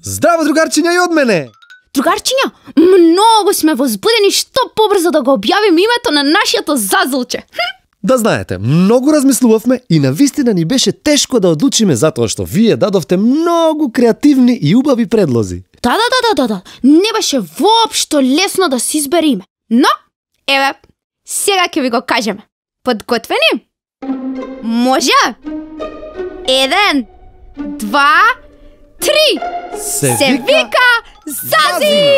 Здраво, другарчиња, и од мене! Другарчиња, многу сме возбудени што побрзо да го објавиме името на нашето зазулче. Да знаете, многу размислувавме и навистина ни беше тешко да одлучиме затоа што вие дадовте многу креативни и убави предлози. Да. Не беше воопшто лесно да се избере име. Но, еве, сега ќе ви го кажеме. Подготвени? Може? 1, 2, 3. Се вика Зази!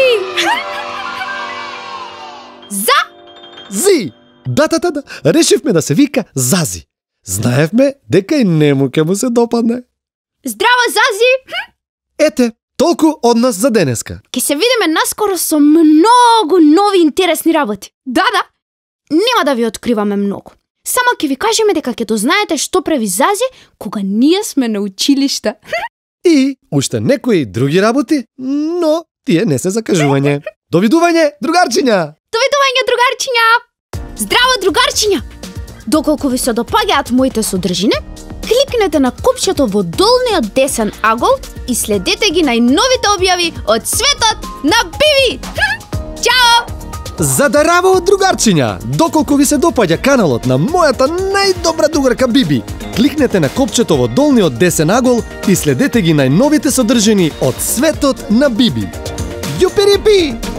Зи! Да. Решивме да се вика Зази. Знаевме дека и нему ќе му се допадне. Здраво, Зази! Ете, толку од нас за денеска. Ке се видиме наскоро со многу нови интересни работи. Да. Нема да ви откриваме многу. Само ќе ви кажеме дека ќе дознаете што прави Зази кога ние сме на училиште. И уште некои други работи, но тие не се закажување. Довидување, другарчиња! Довидување, другарчиња! Здраво, другарчиња! Доколку ви се допаѓаат моите содржини, кликнете на копчето во долниот десен агол и следете ги најновите објави од светот на Биби! Чао! Задараво, другарчиња! Доколку ви се допаѓа каналот на мојата најдобра другарка Биби, кликнете на копчето во долниот десен агол и следете ги најновите содржини од светот на Биби. Јуперипи!